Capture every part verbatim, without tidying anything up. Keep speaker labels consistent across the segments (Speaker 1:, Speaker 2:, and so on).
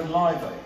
Speaker 1: in Live Aid.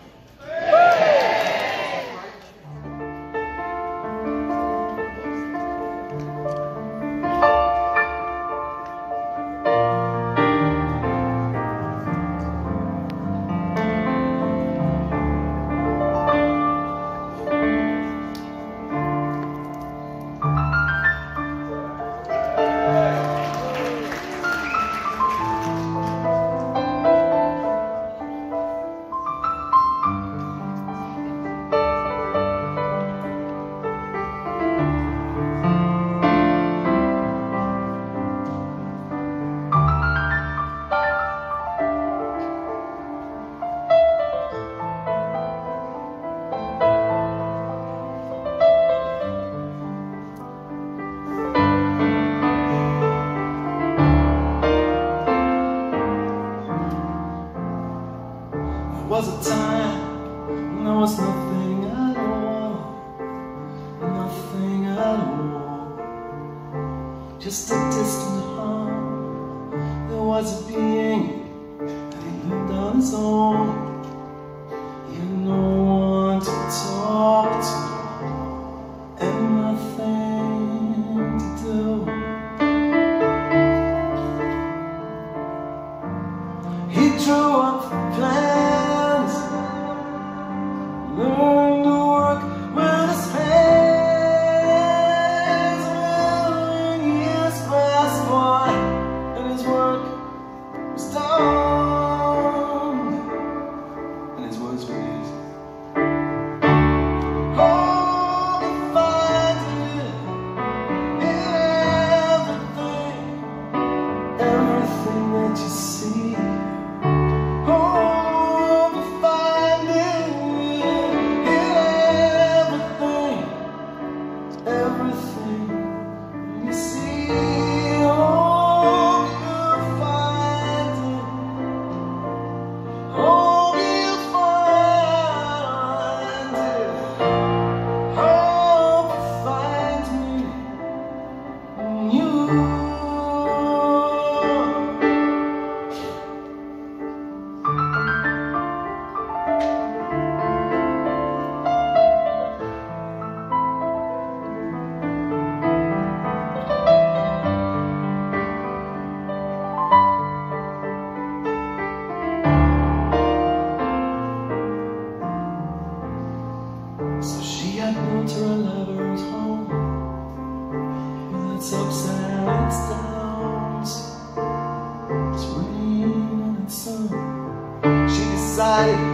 Speaker 1: There was a time when there was nothing at all, nothing at all, just a distant hum. There was a being that he lived on his own. He had no one to talk to and nothing to do. He drew up plans, learned to work with his hands. Well, years passed by and his work was done, and his words were easy. Oh, he finds it in everything, everything that you see. So she had built her elaborate home with its ups and its downs, its rain and its sun. She decided